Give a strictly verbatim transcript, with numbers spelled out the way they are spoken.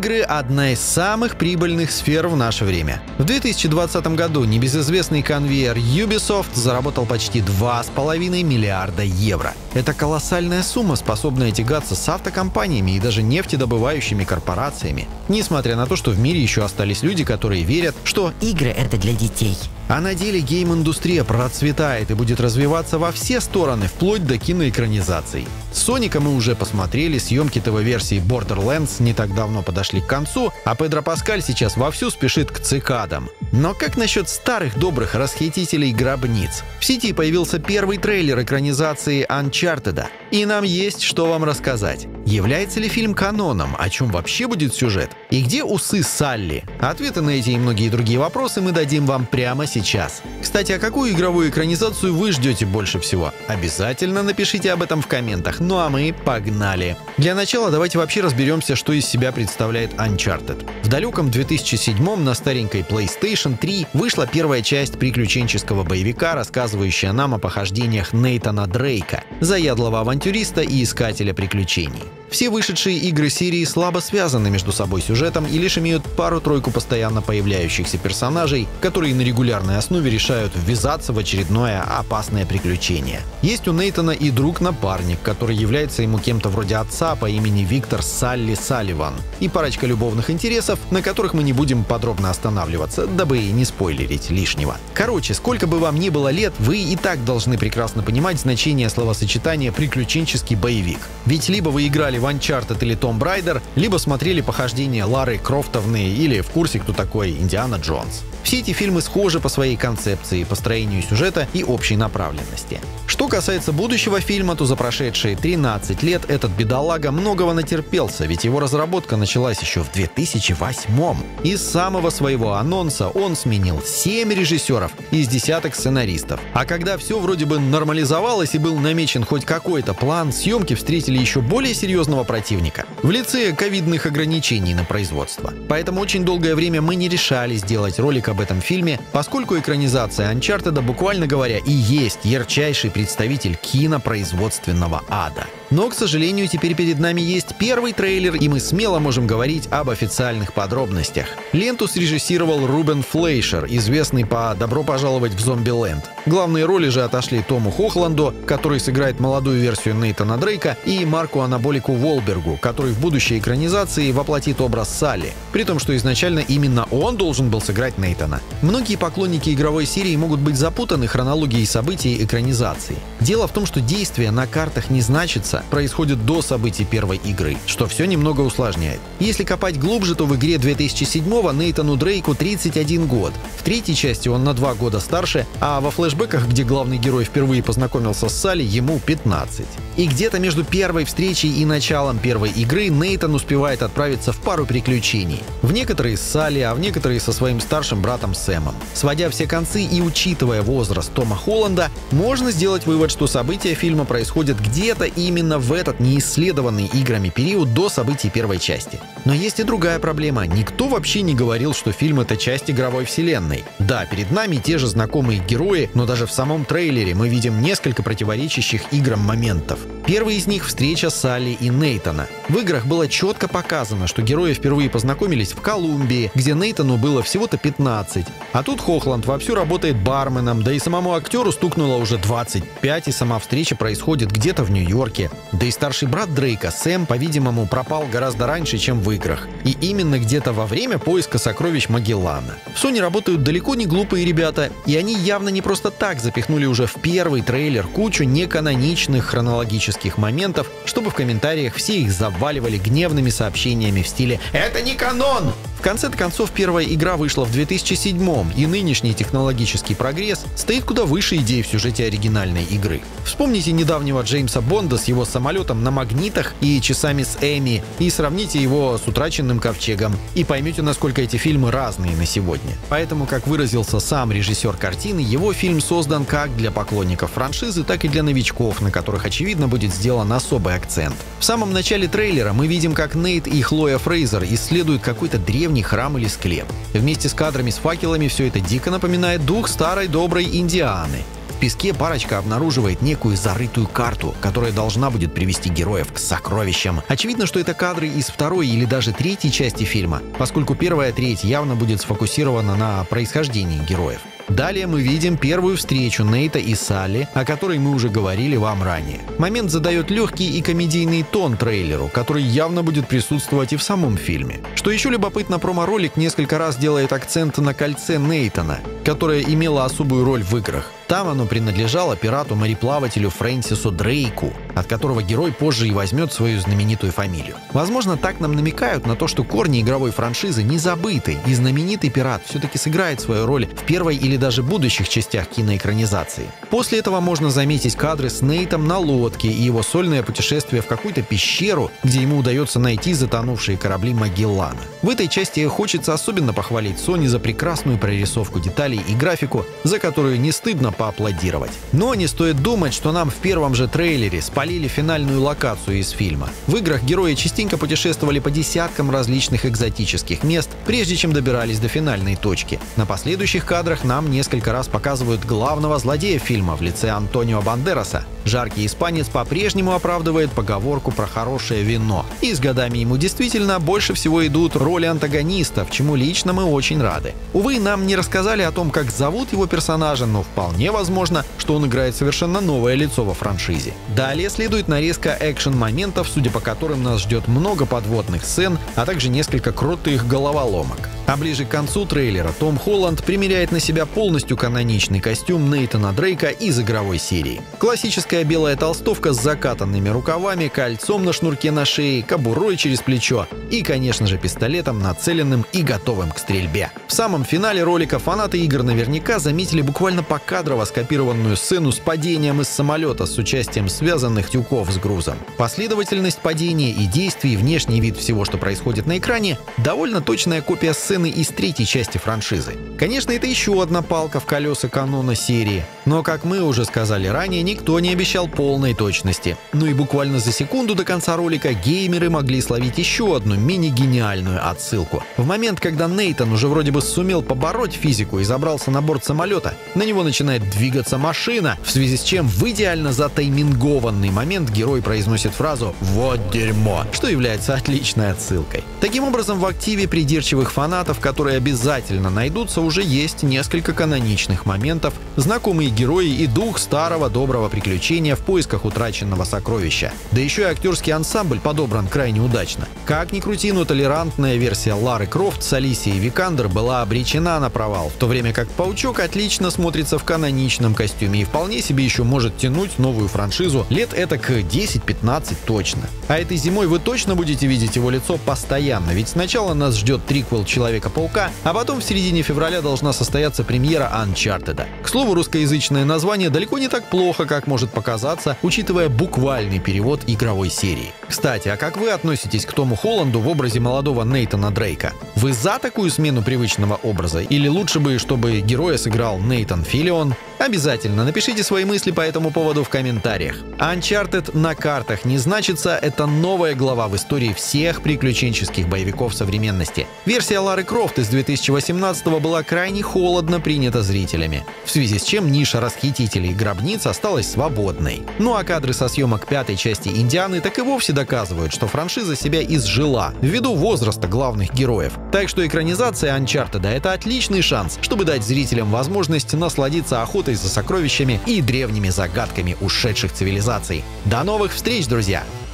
Игры – одна из самых прибыльных сфер в наше время. В две тысячи двадцатом году небезызвестный конвейер Ubisoft заработал почти два с половиной миллиарда евро. Это колоссальная сумма, способная тягаться с автокомпаниями и даже нефтедобывающими корпорациями. Несмотря на то, что в мире еще остались люди, которые верят, что игры — это для детей. А на деле гейм-индустрия процветает и будет развиваться во все стороны, вплоть до киноэкранизаций. С Соника мы уже посмотрели, съемки ТВ-версии Borderlands не так давно подошли к концу, а Педро Паскаль сейчас вовсю спешит к цикадам. Но как насчет старых добрых расхитителей гробниц? В сети появился первый трейлер экранизации Uncharted, и нам есть что вам рассказать. Является ли фильм каноном? О чем вообще будет сюжет? И где усы Салли? Ответы на эти и многие другие вопросы мы дадим вам прямо сейчас. Кстати, а какую игровую экранизацию вы ждете больше всего? Обязательно напишите об этом в комментах. Ну а мы погнали! Для начала давайте вообще разберемся, что из себя представляет Uncharted. В далеком две тысячи седьмом на старенькой PlayStation три вышла первая часть приключенческого боевика, рассказывающая нам о похождениях Нейтана Дрейка, заядлого авантюриста и искателя приключений. Все вышедшие игры серии слабо связаны между собой сюжетом и лишь имеют пару-тройку постоянно появляющихся персонажей, которые на регулярной основе решают ввязаться в очередное опасное приключение. Есть у Нейтана и друг-напарник, который является ему кем-то вроде отца по имени Виктор Салли Салливан, и парочка любовных интересов, на которых мы не будем подробно останавливаться, дабы не спойлерить лишнего. Короче, сколько бы вам ни было лет, вы и так должны прекрасно понимать значение словосочетания «приключенческий боевик». Ведь либо вы играли в Uncharted или Tomb Raider, либо смотрели похождения Лары Крофтовны или в курсе, кто такой Индиана Джонс. Все эти фильмы схожи по своей концепции, построению сюжета и общей направленности. Что касается будущего фильма, то за прошедшие тринадцать лет этот бедолага многого натерпелся, ведь его разработка началась еще в две тысячи восьмом. И с самого своего анонса он сменил семь режиссеров из десяток сценаристов. А когда все вроде бы нормализовалось и был намечен хоть какой-то план, съемки встретили еще более серьезного противника в лице ковидных ограничений на производство. Поэтому очень долгое время мы не решали сделать ролик об этом фильме, поскольку экранизация Uncharted, буквально говоря, и есть ярчайший представитель кинопроизводственного ада. Но, к сожалению, теперь перед нами есть первый трейлер, и мы смело можем говорить об официальных подробностях. Ленту срежиссировал Рубен Флейшер, известный по «Добро пожаловать в Зомбиленд». Главные роли же отошли Тому Хохланду, который сыграет молодую версию Нейтана Дрейка, и Марку Анаболику Волбергу, который в будущей экранизации воплотит образ Салли, при том, что изначально именно он должен был сыграть Нейтана. Многие поклонники игровой серии могут быть запутаны хронологией событий экранизации. Дело в том, что действие на картах не значится, происходит до событий первой игры, что все немного усложняет. Если копать глубже, то в игре две тысячи седьмого Нейтану Дрейку тридцать один год. В третьей части он на два года старше, а во флешбеках, где главный герой впервые познакомился с Салли, ему пятнадцать. И где-то между первой встречей и началом первой игры Нейтан успевает отправиться в пару приключений. В некоторые с Салли, а в некоторые со своим старшим братом Сэмом. Сводя все концы и учитывая возраст Тома Холланда, можно сделать вывод, что события фильма происходят где-то именно в этот неисследованный играми период до событий первой части. Но есть и другая проблема. Никто вообще не говорил, что фильм — это часть игровой вселенной. Да, перед нами те же знакомые герои, но даже в самом трейлере мы видим несколько противоречащих играм моментов. Первый из них — встреча Салли и Нейтана. В играх было четко показано, что герои впервые познакомились в Колумбии, где Нейтану было всего-то пятнадцать. А тут Хохланд вовсю работает барменом, да и самому актеру стукнуло уже двадцать пять, и сама встреча происходит где-то в Нью-Йорке. Да и старший брат Дрейка, Сэм, по-видимому, пропал гораздо раньше, чем в играх. И именно где-то во время поиска сокровищ Магеллана. В Sony работают далеко не глупые ребята, и они явно не просто так запихнули уже в первый трейлер кучу неканоничных хронологических моментов, чтобы в комментариях все их заваливали гневными сообщениями в стиле «Это не канон!». В конце-то концов, первая игра вышла в две тысячи седьмом, и нынешний технологический прогресс стоит куда выше идей в сюжете оригинальной игры. Вспомните недавнего Джеймса Бонда с его самолетом на магнитах и часами с Эми, и сравните его с утраченным ковчегом, и поймете, насколько эти фильмы разные на сегодня. Поэтому, как выразился сам режиссер картины, его фильм создан как для поклонников франшизы, так и для новичков, на которых, очевидно, будет сделан особый акцент. В самом начале трейлера мы видим, как Нейт и Хлоя Фрейзер исследуют какой-то древний храм или склеп. Вместе с кадрами с факелами все это дико напоминает дух старой доброй Индианы. В песке парочка обнаруживает некую зарытую карту, которая должна будет привести героев к сокровищам. Очевидно, что это кадры из второй или даже третьей части фильма, поскольку первая треть явно будет сфокусирована на происхождении героев. Далее мы видим первую встречу Нейта и Салли, о которой мы уже говорили вам ранее. Момент задает легкий и комедийный тон трейлеру, который явно будет присутствовать и в самом фильме. Что еще любопытно, промо-ролик несколько раз делает акцент на кольце Нейтана, которое имело особую роль в играх. Там оно принадлежало пирату-мореплавателю Фрэнсису Дрейку, от которого герой позже и возьмет свою знаменитую фамилию. Возможно, так нам намекают на то, что корни игровой франшизы не забыты, и знаменитый пират все-таки сыграет свою роль в первой или даже будущих частях киноэкранизации. После этого можно заметить кадры с Нейтом на лодке и его сольное путешествие в какую-то пещеру, где ему удается найти затонувшие корабли Магеллана. В этой части хочется особенно похвалить Sony за прекрасную прорисовку деталей и графику, за которую не стыдно поаплодировать. Но не стоит думать, что нам в первом же трейлере спалили финальную локацию из фильма. В играх герои частенько путешествовали по десяткам различных экзотических мест, прежде чем добирались до финальной точки. На последующих кадрах нам несколько раз показывают главного злодея фильма в лице Антонио Бандераса. Жаркий испанец по-прежнему оправдывает поговорку про хорошее вино. И с годами ему действительно больше всего идут роли антагонистов, чему лично мы очень рады. Увы, нам не рассказали о том, как зовут его персонажа, но вполне возможно, что он играет совершенно новое лицо во франшизе. Далее следует нарезка экшен-моментов, судя по которым нас ждет много подводных сцен, а также несколько крутых головоломок. А ближе к концу трейлера Том Холланд примеряет на себя полностью каноничный костюм Нейтана Дрейка из игровой серии. Классическая белая толстовка с закатанными рукавами, кольцом на шнурке на шее, кобурой через плечо и, конечно же, пистолетом, нацеленным и готовым к стрельбе. В самом финале ролика фанаты игр наверняка заметили буквально покадрово скопированную сцену с падением из самолета с участием связанных тюков с грузом. Последовательность падения и действий, внешний вид всего, что происходит на экране, довольно точная копия сцены из третьей части франшизы. Конечно, это еще одна палка в колеса канона серии, но, как мы уже сказали ранее, никто не обещал полной точности. Ну и буквально за секунду до конца ролика геймеры могли словить еще одну мини-гениальную отсылку. В момент, когда Нейтан уже вроде бы сумел побороть физику и забрался на борт самолета, на него начинает двигаться машина, в связи с чем в идеально затаймингованный момент герой произносит фразу «Вот дерьмо», что является отличной отсылкой. Таким образом, в активе придирчивых фанатов, которые обязательно найдутся, уже есть несколько каноничных моментов, знакомые герои и дух старого доброго приключения в поисках утраченного сокровища. Да еще и актерский ансамбль подобран крайне удачно. Как ни крути, но толерантная версия Лары Крофт с Алисией Викандер была обречена на провал, в то время как Паучок отлично смотрится в каноничном костюме и вполне себе еще может тянуть новую франшизу лет этак десять-пятнадцать точно. А этой зимой вы точно будете видеть его лицо постоянно, ведь сначала нас ждет триквел Человека-паука, а потом в середине февраля должна состояться премьера Uncharted. К слову, русскоязычное название далеко не так плохо, как может показаться, учитывая буквальный перевод игровой серии. Кстати, а как вы относитесь к Тому Холланду в образе молодого Нейтана Дрейка? Вы за такую смену привычного образа? Или лучше бы, чтобы героя сыграл Нейтан Филлион? Обязательно напишите свои мысли по этому поводу в комментариях. Uncharted на картах не значится, это новая глава в истории всех приключенческих боевиков современности. Версия Лары Крофт из две тысячи восемнадцатого была крайне холодно принята зрителями, в связи с чем ниша расхитителей гробниц осталась свободной. Ну а кадры со съемок пятой части Индианы так и вовсе доказывают, что франшиза себя изжила ввиду возраста главных героев. Так что экранизация Uncharted — это отличный шанс, чтобы дать зрителям возможность насладиться охотой за сокровищами и древними загадками ушедших цивилизаций. До новых встреч, друзья!